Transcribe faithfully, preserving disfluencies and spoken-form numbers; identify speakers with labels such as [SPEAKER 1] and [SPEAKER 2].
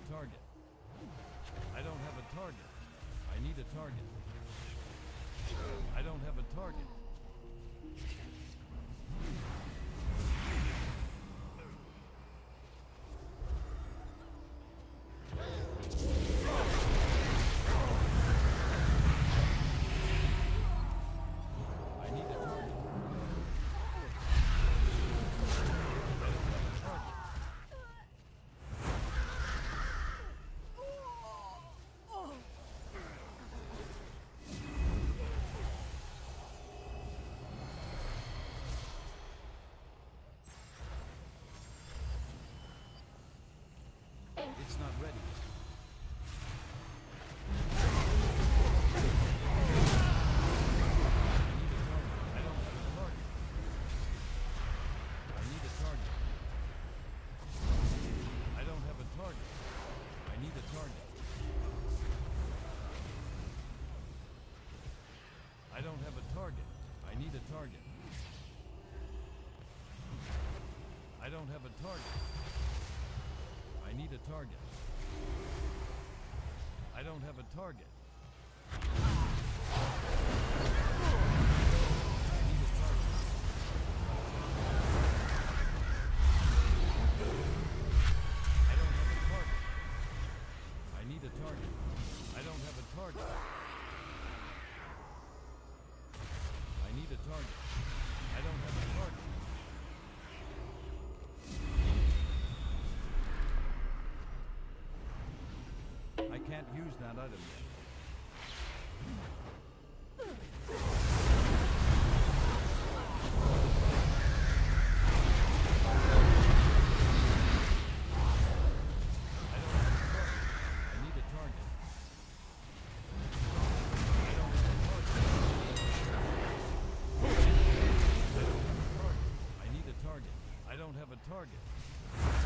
[SPEAKER 1] target. I don't have a target. I need a target. I don't have a target. I need a target. It's not ready. I need a target. I don't have a target. I need a target. I don't have a target. I need a target. I don't have a target. I need a target. I don't have a target. I need a target. I don't have a target. I need a target. I don't have a target. I need a target. I don't have a target. I can't use that item yet. I don't have a target.